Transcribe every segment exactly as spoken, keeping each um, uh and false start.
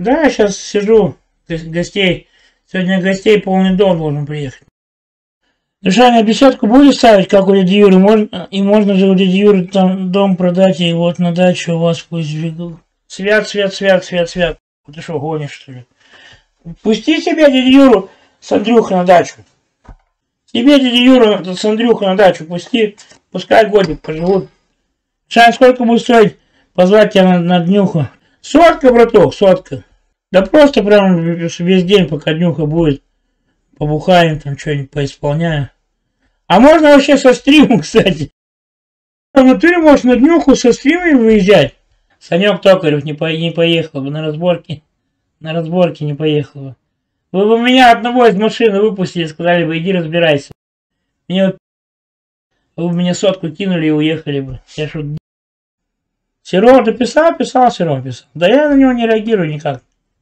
Да, я сейчас сижу, гостей. Сегодня гостей полный дом должен приехать. Душа, беседку будешь ставить, как у дяди Юры? Можно, и можно же у дяди Юры там дом продать, и вот на дачу у вас пусть живет. Свят, свят, свят, свят, свят. Ты что, гонишь, что ли? Пусти себе дядю Юру с Андрюхой на дачу. Тебе дядю Юру с Андрюхой на дачу пусти. Пускай годик поживут. Шань, сколько будет стоить позвать тебя на, на днюху? Сотка, браток, сотка. Да просто прям весь день, пока днюха будет. Побухаем, там что-нибудь поисполняем. А можно вообще со стримом, кстати. В натуре можешь на днюху со стримом выезжать. Санек Токарев не, по, не поехал бы на разборке. На разборке не поехал бы. Вы бы меня одного из машины выпустили, сказали бы, иди разбирайся. Мне вот... Вы бы мне сотку кинули и уехали бы. Я шут... Серов, ты писал? Писал, Серов писал. Да я на него не реагирую никак.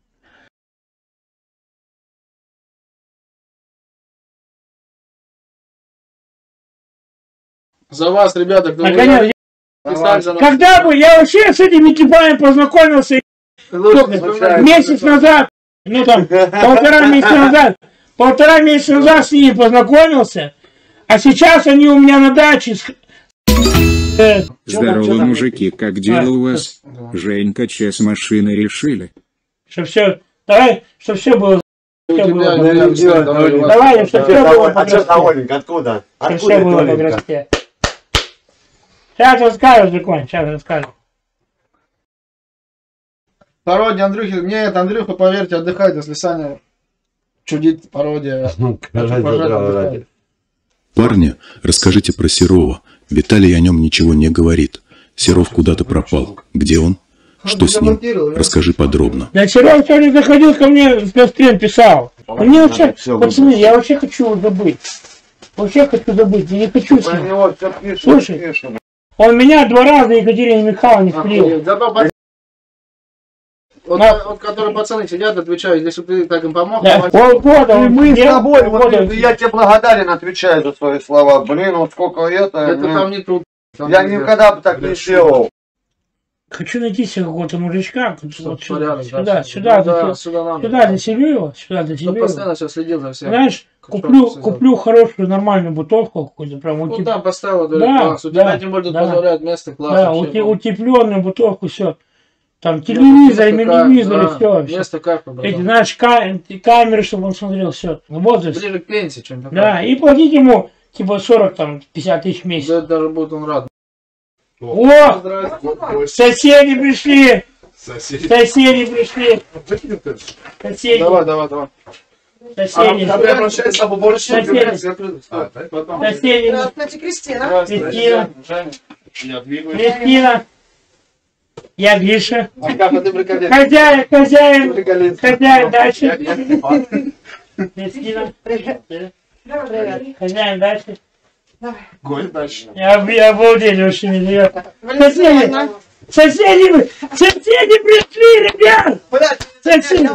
За вас, ребята, кто Наконец, я... Когда бы я вообще с этими типами познакомился месяц назад, ну там полтора месяца назад, полтора месяца назад с ними познакомился, а сейчас они у меня на даче. Здорово, мужики, как дела у вас? Женька, че с машиной решили? Что все, давай, что все было. Все было давай, что все было по красоте. Откуда? Что все было по красоте. Сейчас расскажу, Законь, сейчас расскажу. Пародия Андрюхи. Нет, Андрюха, поверьте, отдыхает, если Саня чудит пародия. Парни, расскажите про Серова. Виталий о нем ничего не говорит. Серов куда-то пропал. Где он? Что с ним? Расскажи подробно. Да, Серов сегодня заходил ко мне в стрим, писал. Мне вообще, пацаны, я вообще хочу забыть. Вообще хочу забыть, я не хочу с ним. Слушай, он меня два раза Екатерине Михайловне вклеил. Вот, Но... вот, которые пацаны сидят, отвечают, если бы ты так им помог. Да. Полгода, и мы с тобой, вот, я тебе благодарен, отвечаю за свои слова. Блин, вот сколько это... Это блин, там не трудно. Я никогда бы так не сделал. Хочу найти себе какого-то мужичка, вот сюда, порядок, сюда, да, сюда, ну, да, сюда, сюда, сюда заселю его, сюда заселю его. Постоянно сейчас следил за всем. Знаешь, куплю, куплю хорошую нормальную бутовку какую-то, прям ну утеп... да, поставил, да, класс. У да, тебя тем более да, позволяет место класс. Да, ути, утепленную бутовку, все. Там телевизор, телевизор, да, и все. Место как бы, эти, знаешь, ка камеры, чтобы он смотрел, все. Возраст. Ближе к пенсии, чем такое. Да, и платить ему типа сорок, там, пятьдесят тысяч в месяц. Да, даже будет он рад. О! Соседи пришли! Соседи, Соседи пришли! Соседи! Давай, давай, давай. Соседи! А, Соседи! Соседи! Здравствуйте, Кристина. Кристина! Кристина! Я Гриша. Хозяин, хозяин, хозяин дальше. Кристина. Привет. Хозяин дальше. Давай. дальше. Я, я обалдели вообще не дает. Соседи, соседи, соседи пришли, ребят! Соседи.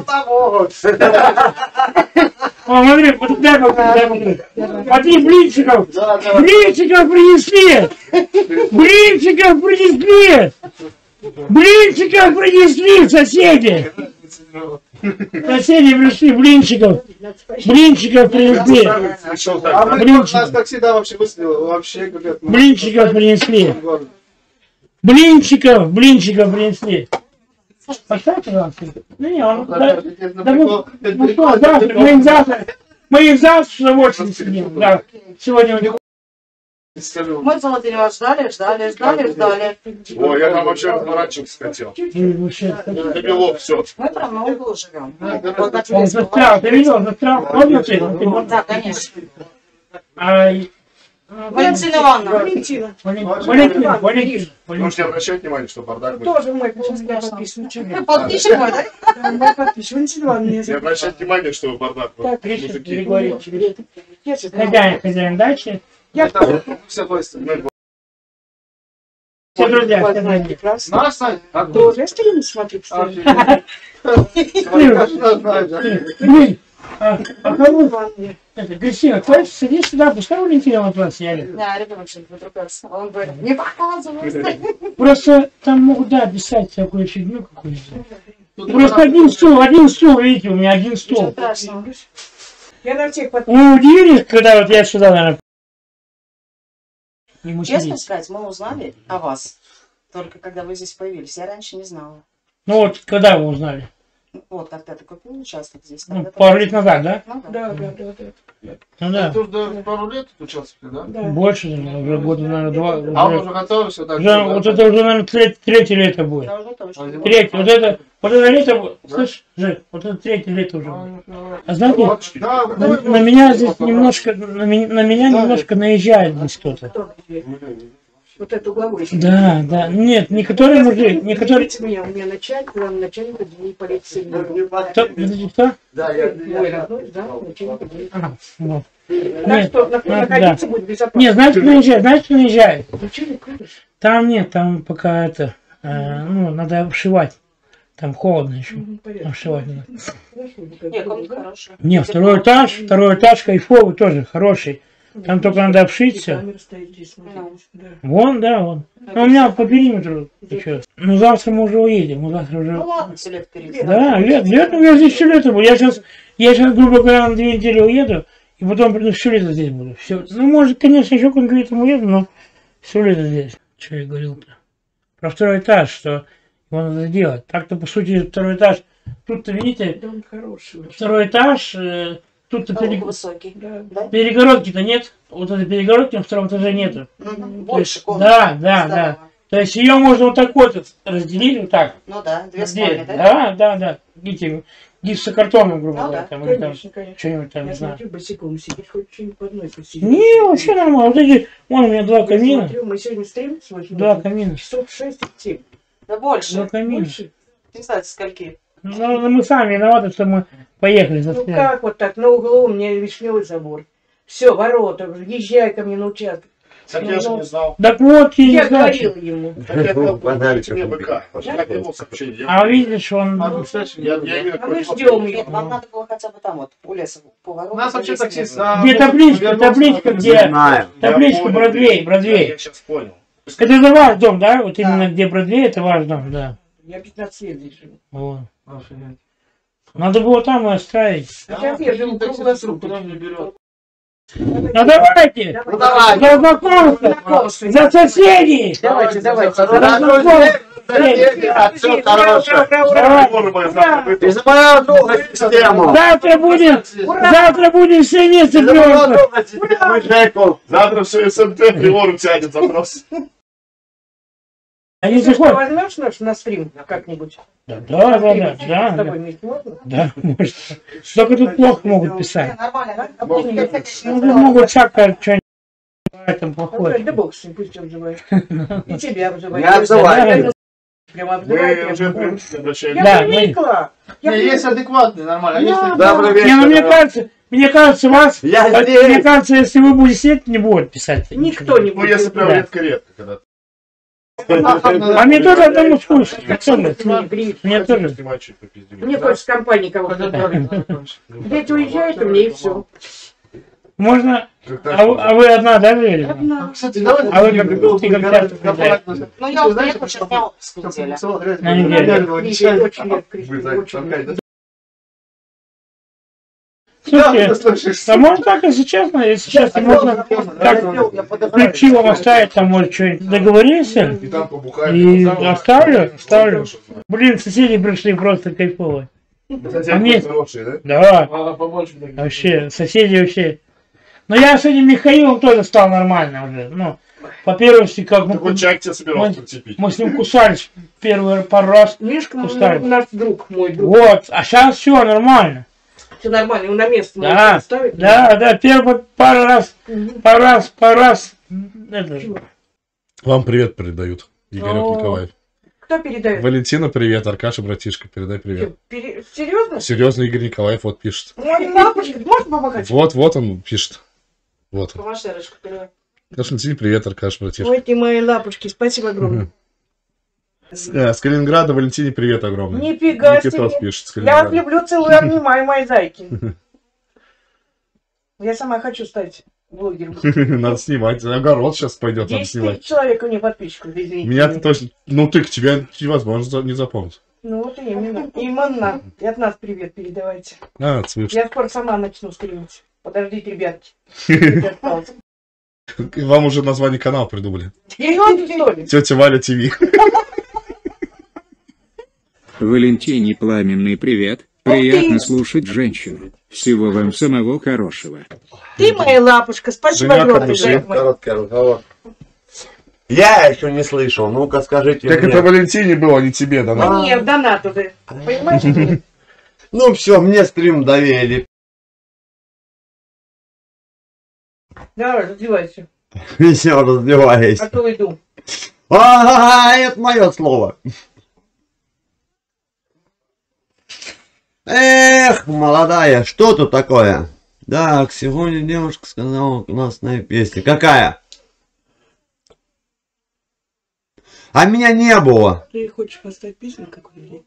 О, смотри, вот дай посмотри. Смотри, блинчиков. Блинчиков принесли. Блинчиков принесли. Блинчиков принесли, соседи. Соседи пришли, блинчиков. Блинчиков принесли. А мы нас, как всегда, вообще выставили. Вообще, как блинчиков принесли. Блинчиков, блинчиков принесли. Поставь, пожалуйста. Ну не, он... Да, да мы, ну что, завтра, мы их завтра, мы их завтра с удовольствием сидим. Да. Сегодня у них... Мы золотые вас ждали, ждали, ждали, ждали. О, я там вообще разворачиваться хотел. Добело все. Мы прям на углу живем. Он застрял, ты видел, застрял? Помнишь ты? Да, конечно. А... Валентина Ивановна. Валентина. Валентина. Валентина. Можете обращать внимание, что бардак. Тоже мой подписчик. Ты подписчик мой, да? Да, мой подписчик. Валентина Ивановна. Не обращать внимание, что бардак. Так, Гриша, Григорий. Хозяин, хозяин дачи. Я все гости. Все друзья, все друзья. Нас, Сань? А тоже я стрим смотрю, кстати. Блин, а кого? Кристина, хочешь, сиди сюда, пускай Валентина вот вас сядет. Да, ребенок что-то подрукался. Он говорит, не показывай. Просто там могут, да, писать всякую фигню какую-то. Просто один стул, один стул, видите, у меня один стул. Я на всех подписываюсь. Ну, удивились, когда вот я сюда, наверное, не Честно сказать, мы узнали о вас только когда вы здесь появились. Я раньше не знала. Ну вот, когда вы узнали? Вот, когда ты купил участок здесь. Ну, пару лет назад, да? Ну, Да, да, да, да. Ну да. Ты уже пару лет учился, да? Да. Больше, наверное, уже года, наверное, два. А он Уже, уже готовился так? уже- вот это уже, наверное, треть- третье лето будет. Да, уже точно. Третье, вот это, вот это лето, слышь, Жень, вот это третье лето уже будет. А знаете, Да, на, на меня здесь немножко, на, меня- на меня немножко наезжает здесь кто-то. Кто где? Вот эту главу. Да, да, нет, не который мужик, не который... У меня, у меня начальник, главный начальник отделения полиции. Кто? Подожди, кто? Мой родной, да, начальник отделения. А, вот. Так Нет, что на- да. находиться будет безопасно. Нет, знаете, кто наезжает, знаете, кто наезжает? Начальник, конечно. Там нет, там пока это, э, ну, надо обшивать. Там холодно еще. Мгм, понятно. Обшивать надо. Хорошо, Нет, комната хорошая. Не, второй этаж, второй этаж кайфовый тоже, хороший. Там только надо обшиться. Камера стоит здесь, смотри. Да. Вон, да, вон. Ну, у меня по периметру еще. Ну, завтра мы уже уедем, мы завтра уже... Ну ладно, все лет впереди. Да, лет, летом я здесь все лето буду. Я сейчас, я сейчас, грубо говоря, на две недели уеду, и потом приду все лето здесь буду. Все. Ну, может, конечно, еще конкретно уеду, но все лето здесь. Что я говорил-то? Про второй этаж, что его надо делать. Так-то, по сути, второй этаж. Тут-то, видите, Да он хороший. очень. второй этаж, э, тут-то Порог перег- высокий. Да. Да? перегородки-то нет. Вот этой перегородки на втором этаже нету. Мгм. То Больше есть, комнат. да, да, Здорово. да. То есть ее можно вот так вот разделить, вот так. Ну да, две Здесь. спальни, да? Да, да, да. Видите, гипсокартоном, грубо Ну говоря, да, там, или там Конечно, конечно. что-нибудь там, не Я знаю. смотрю, босиком сидишь, хоть что-нибудь под ной посидишь. Не, вообще нормально. Вот эти, вон у меня два Я камина. смотрю, мы сегодня стрим смотрим. Два камина. Часов шесть-семь. Да больше. Два камина. Больше? Не знаю, скольки. Ну, ну, мы сами виноваты, что мы поехали за Ну как вот так, на углу у меня вишневый забор. Все, ворота, езжай ко мне на участок. Так я же не знал. Так вот, я не Я знаю. говорила ему. Так я отправил тебе БК. Как его сообщение? А видишь, он... А, ну, кстати, Я, я имею А мы какое-то ждем сообщение. Нет, вам надо было хотя бы там вот, у леса, по У воротам. нас вообще есть таксист. место. а, Где ну, табличка, вернулся, табличка, на- где... Я Табличка понял. Бродвей, Я, Бродвей. я сейчас понял. Это ваш дом, да? Вот именно где Бродвей, это ваш дом, да. Я пятнадцать лет здесь живу. Вот. Офигеть. Надо было там и оставить. Сейчас я живу Таксист круглосуточно. куда не берет. Ну давайте! Ну, давай. За знакомство! Знакомство. За соседей! Давайте, давайте. За знакомство! Все хорошее. Давай. Можно было завтра выйти. Ты за мою друга систему. Завтра будем, завтра будем все вместе Ты за мою просто. друга систему, Жеку. Завтра все СМТ Приору тянет запрос. Они Ты что, заходят. возьмешь наш на стрим как-нибудь? Да, да, да, да, С да, тобой да, вместе можно? да, может. Только тут плохо могут Не, писать. нормально, да? Можно. Я, кстати, Ну, не тут знала. могут всякое что-нибудь там Да плохое. бог с ним, пусть обзывает. И тебя обзывает. Не обзывай. Да, Прямо обзывает. Мы уже прямо. привыкли обращаемся. Да, Я привыкла. Я Не, есть адекватный, нормально. А есть Да. Добрый Не, ну мне вечер. кажется, мне кажется, вас, Я вот, здесь. мне кажется, если вы будете сидеть, не будет писать. Никто не Ну, если будет. прям Да. редко-редко, когда А мне тоже одному скучно. Мне Мне тоже. снимать чуть попиздим. Мне хочется в компании кого-то. Дети уезжают, и мне и все. Можно... А вы, а вы одна, да, жили? Одна. Кстати, давай А вы как- ты как часто приезжаете? Ну, я уехала сейчас на отпуск неделю. На неделю. Кричит, очень лет, кричит, Вы за- очень опять, лет. да? Слушайте, а можно так, если честно, если честно, можно так ключи вам оставить, там, может, что-нибудь договорились, И там побухаем. и потом завтра. оставлю, оставлю. Блин, соседи пришли просто кайфовые. Соседи А мне- хорошие, да? Да, А, побольше. вообще, соседи вообще. Но я с этим Михаилом тоже стал нормально уже. Ну, по первости, как мы, Такой чай тебе собирался мы, прицепить. мы с ним кусались первый пару раз. Мишка мой, Устали. наш друг, мой друг. Вот, а сейчас все нормально. Все нормально, его на место Да, можно ставить. да, да, первый пару раз, Мгм. пару раз, пару раз. Это, Вам привет передают, Игорек О. Николаев. Кто передает? Валентина, привет. Аркаша, братишка, передай привет. Пере- Серьезно? Серьезно, Игорь Николаев вот пишет. Мой лапушка, можешь помогать? Вот, вот он пишет. Вот он. Помашь, Эрочка, перевод. Константин, привет, Аркаш, братишка. Ой, ты мои лапушки, спасибо огромное. С, э, с Калининграда Валентине привет огромный. Нифига Никитос себе. пишет с Я вас Калининграда. люблю, целую, обнимаю, мои зайки. Я сама хочу стать блогером. Надо снимать. Огород сейчас пойдет, надо десять снимать. тысяч человек у меня подписчиков, извините. Меня ты точно... Ну ты, к тебе невозможно за- не запомнить. Ну вот именно. Именно. И от нас привет передавайте. А, слышно. Я скоро сама начну стримить. Подождите, ребятки. Вам уже название канала придумали. Что ли? Тетя Валя ТВ. Валентине пламенный привет. Приятно слушать женщину. Всего вам самого хорошего. Ты моя лапушка, спасибо огромное. Короткий разговор. Я еще не слышал. Ну-ка скажите Как мне. это Валентине было, не тебе, да? А нет, донат уже. Понимаешь? Ну все, мне стрим доверили. Давай, раздевайся. Все, раздеваюсь. А то иду. А, это мое слово. Эх, молодая, что тут такое? Так, сегодня девушка сказала классная песня. Какая? А меня не было. Ты хочешь поставить песню какую-нибудь?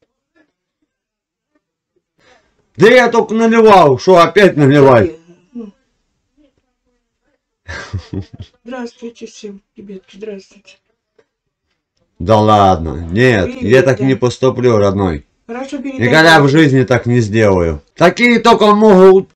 Да я только наливал. Что опять наливать? Здравствуйте всем, ребятки, здравствуйте. Да ладно. Нет, Привет, я так да. не поступлю, родной. Хорошо, передаю. Никогда в жизни так не сделаю. Такие только могут.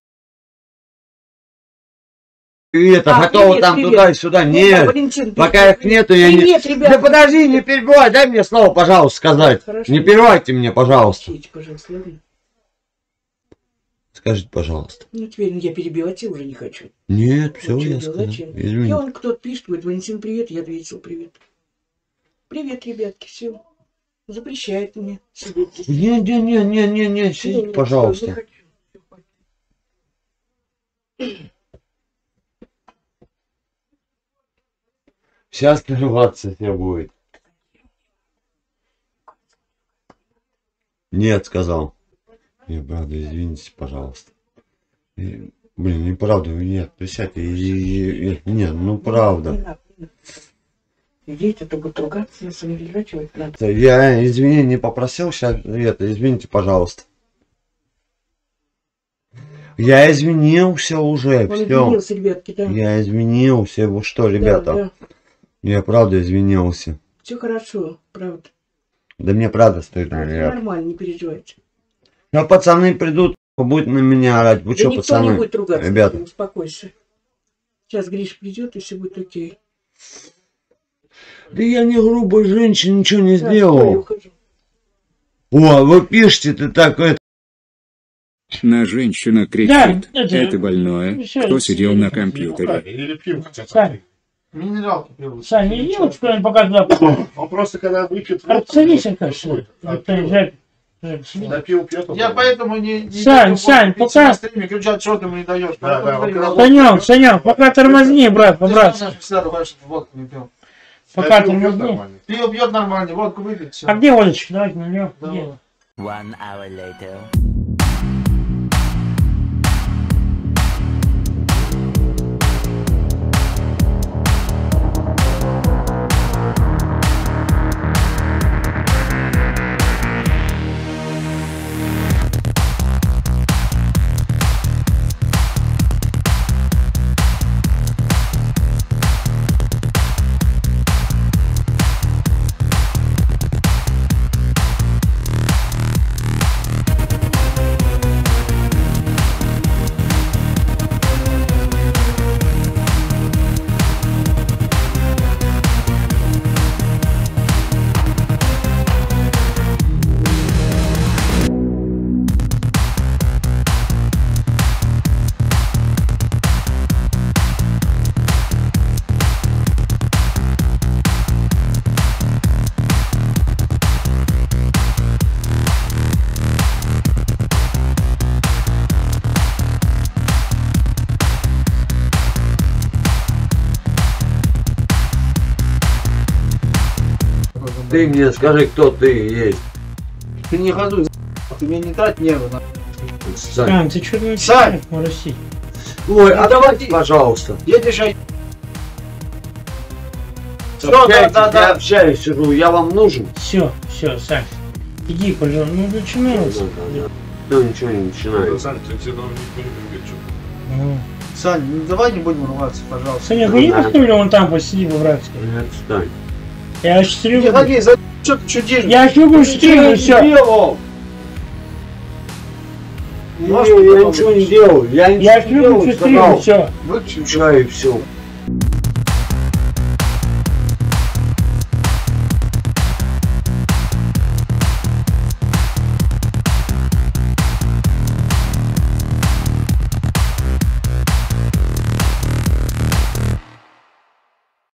И это, А, готовы привет, там привет. туда-сюда. Ну, Нет, Валентин, пока привет. их нету, я не... Привет, ребят. Да подожди, не перебивай, дай мне слово, пожалуйста, сказать. Хорошо. Не перебивайте мне, пожалуйста. Простите, пожалуйста, ладно? Скажите, пожалуйста. Ну, теперь я перебивать тебя уже не хочу. Нет, все, Зачем? я сказал. Зачем? Извини. И он кто-то пишет, говорит, Валентин, привет, я ответил, привет. Привет, ребятки, все. Запрещает мне сидеть здесь. Не, не, не, не, не, не, Не, сидите, не, пожалуйста. не хочу. Сейчас нарываться все будет. Нет, сказал. Не, правда, извините, пожалуйста. И, блин, неправда, нет, присядьте. И, и, и, нет, ну правда. Дети то будут ругаться, если не переворачивать надо. Я извинения не попросил, сейчас это, извините, пожалуйста. Я извинился уже, Он все. извинился, ребятки, да. Я извинился, вы что, ребята? Да, да. Я правда извинился. Все хорошо, правда. Да мне правда стыдно, Все ребят. нормально, не переживайте. А пацаны придут, будут на меня орать. Вы Да что, никто пацаны? не будет ругаться, Ребята. успокойся. Сейчас Гриш придет, и все будет окей. Да я не грубой женщине ничего не Да, сделал. я ухожу. О, вы пишете, ты так это. На женщина кричит. Да, это- Это больное. Всё, Кто сидел на это- компьютере. Или пиво хотят. Сань, Минералки пил. Сань, не делай что-нибудь пока туда. Он просто когда выпьет Отцелись, водку, конечно. такой, а Вот, Жек, пиво- Жек, Жек, да, пиво пьет, он Я там- поэтому не... не Сань, даю Сань, пить пока- на стриме, кричат, что ты мне не даешь. Да, да, Поэтому вот даю. Санек, Санек, пока тормозни, брат, Ты по-братски. сам всегда ругаешь, что водку не пил. Да, Пока пиво пьет тормозни. нормально. Пиво пьет нормально, водку выпить, все. А где водочка? Давайте нальем. Да. Где? One hour later. Ты мне скажи, кто ты есть. Ты не газуй, ты мне не трать нервы. на. Сань. Сань, ты что не Сань! в России? Ой, Ну, а давай. давайте, пожалуйста. Едешь, а... Все, да, Общайтесь, да, я да. общаюсь, сижу, я вам нужен? Все, все, Сань. Иди, пожалуйста. Ну, начинается. Ну, ничего не начинаю. Сань, ты тебе никто не любит, что-то. Ну. Сань, ну давай не будем ругаться, пожалуйста. Саня, вы не посмотрели, вон там посиди по-братски. Отстань. Я аж Не серьезно. ходи, за... Что ты чудишь? Я щупаю стримы, все. делал. Может, Не, я потом ничего не делал. Я Я ничего не делал, щупаю стримы, сказал. все. выключим. Да, и все.